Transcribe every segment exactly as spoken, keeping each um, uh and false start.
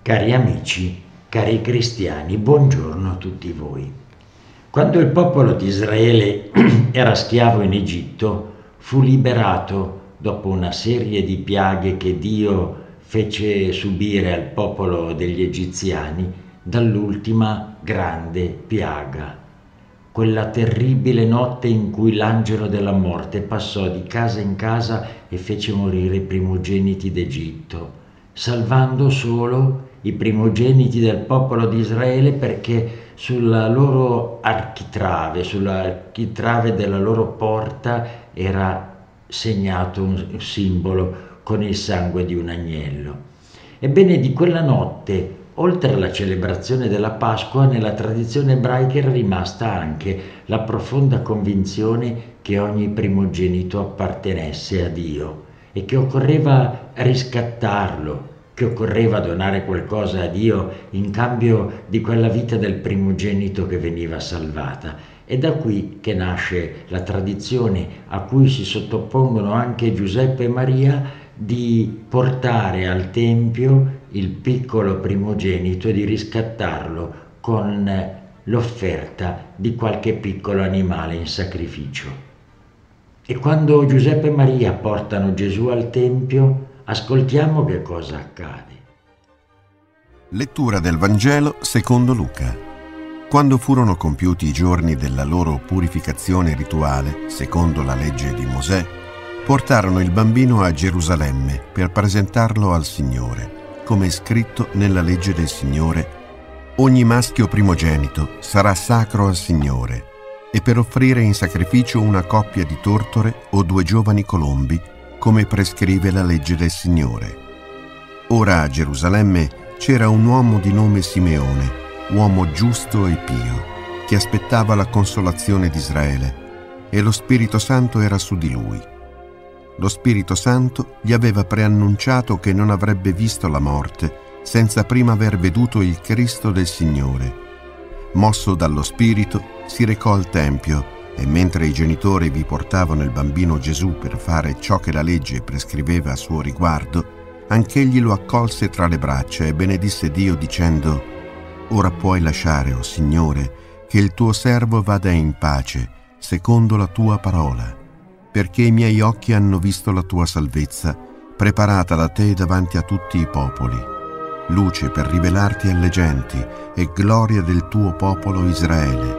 Cari amici, cari cristiani, buongiorno a tutti voi. Quando il popolo di Israele era schiavo in Egitto, fu liberato dopo una serie di piaghe che Dio fece subire al popolo degli egiziani dall'ultima grande piaga, quella terribile notte in cui l'angelo della morte passò di casa in casa e fece morire i primogeniti d'Egitto, salvando solo i primogeniti del popolo di Israele, perché sulla loro architrave, sull'architrave della loro porta era segnato un simbolo con il sangue di un agnello. Ebbene, di quella notte, oltre alla celebrazione della Pasqua, nella tradizione ebraica era rimasta anche la profonda convinzione che ogni primogenito appartenesse a Dio e che occorreva riscattarlo, che occorreva donare qualcosa a Dio in cambio di quella vita del primogenito che veniva salvata. È da qui che nasce la tradizione, a cui si sottopongono anche Giuseppe e Maria, di portare al Tempio il piccolo primogenito e di riscattarlo con l'offerta di qualche piccolo animale in sacrificio. E quando Giuseppe e Maria portano Gesù al Tempio, ascoltiamo che cosa accade. Lettura del Vangelo secondo Luca. Quando furono compiuti i giorni della loro purificazione rituale, secondo la legge di Mosè, portarono il bambino a Gerusalemme per presentarlo al Signore, come è scritto nella legge del Signore: ogni maschio primogenito sarà sacro al Signore, e per offrire in sacrificio una coppia di tortore o due giovani colombi, come prescrive la legge del Signore. Ora a Gerusalemme c'era un uomo di nome Simeone, uomo giusto e pio, che aspettava la consolazione di Israele, e lo Spirito Santo era su di lui. Lo Spirito Santo gli aveva preannunciato che non avrebbe visto la morte senza prima aver veduto il Cristo del Signore. Mosso dallo Spirito, si recò al Tempio e, mentre i genitori vi portavano il bambino Gesù per fare ciò che la legge prescriveva a suo riguardo, anch'egli lo accolse tra le braccia e benedisse Dio dicendo: «Ora puoi lasciare, o Signore, che il tuo servo vada in pace, secondo la tua parola, perché i miei occhi hanno visto la tua salvezza, preparata da te davanti a tutti i popoli, luce per rivelarti alle genti e gloria del tuo popolo Israele».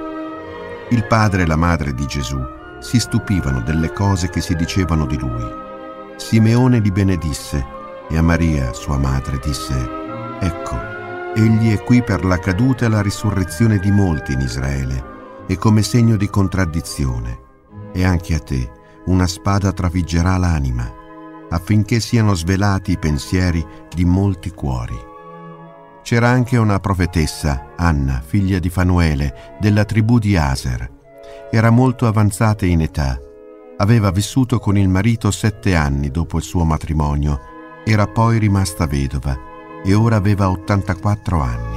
Il padre e la madre di Gesù si stupivano delle cose che si dicevano di lui. Simeone li benedisse e a Maria, sua madre, disse: «Ecco, egli è qui per la caduta e la risurrezione di molti in Israele, e come segno di contraddizione. E anche a te una spada trafiggerà l'anima, affinché siano svelati i pensieri di molti cuori». C'era anche una profetessa, Anna, figlia di Fanuele, della tribù di Aser. Era molto avanzata in età. Aveva vissuto con il marito sette anni dopo il suo matrimonio. Era poi rimasta vedova e ora aveva ottantaquattro anni.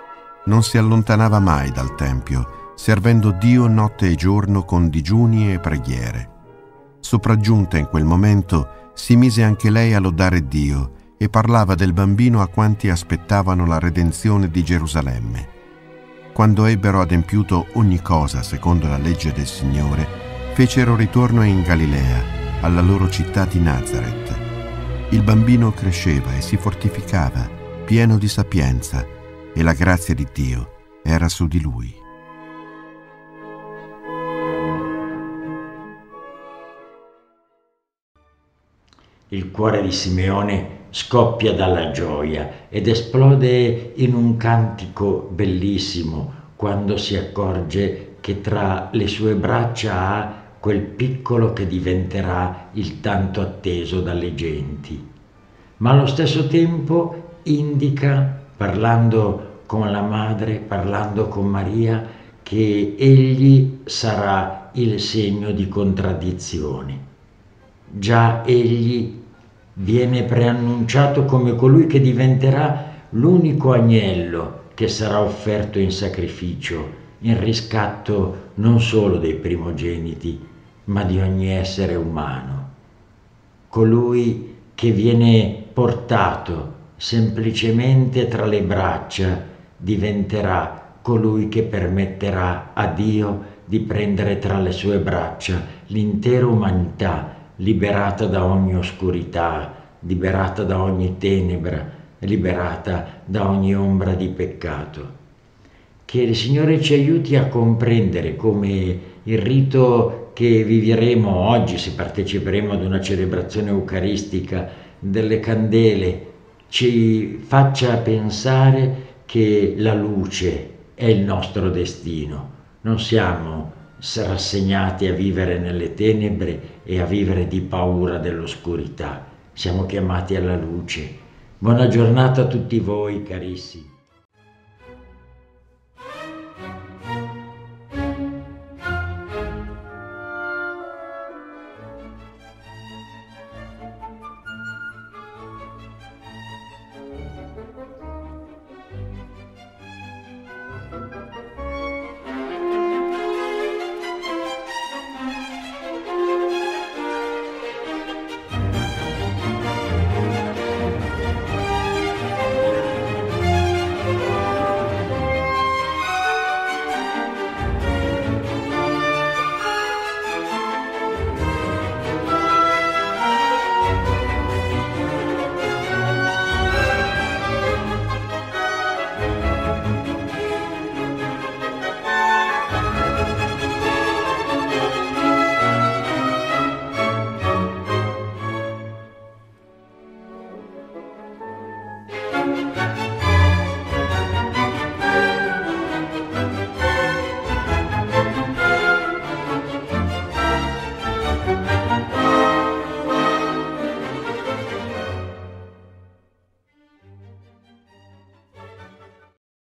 Non si allontanava mai dal Tempio, servendo Dio notte e giorno con digiuni e preghiere. Sopraggiunta in quel momento, si mise anche lei a lodare Dio e parlava del bambino a quanti aspettavano la redenzione di Gerusalemme. Quando ebbero adempiuto ogni cosa secondo la legge del Signore, fecero ritorno in Galilea, alla loro città di Nazaret. Il bambino cresceva e si fortificava, pieno di sapienza, e la grazia di Dio era su di lui. Il cuore di Simeone scoppia dalla gioia ed esplode in un cantico bellissimo quando si accorge che tra le sue braccia ha quel piccolo che diventerà il tanto atteso dalle genti. Ma allo stesso tempo indica, parlando con la madre, parlando con Maria, che egli sarà il segno di contraddizione. Già egli viene preannunciato come colui che diventerà l'unico agnello che sarà offerto in sacrificio, in riscatto non solo dei primogeniti, ma di ogni essere umano. Colui che viene portato semplicemente tra le braccia diventerà colui che permetterà a Dio di prendere tra le sue braccia l'intera umanità, liberata da ogni oscurità, liberata da ogni tenebra, liberata da ogni ombra di peccato. Che il Signore ci aiuti a comprendere come il rito che vivremo oggi, se parteciperemo ad una celebrazione eucaristica delle candele, ci faccia pensare che la luce è il nostro destino. Non siamo rassegnati a vivere nelle tenebre e a vivere di paura dell'oscurità. Siamo chiamati alla luce. Buona giornata a tutti voi, carissimi. Thank you.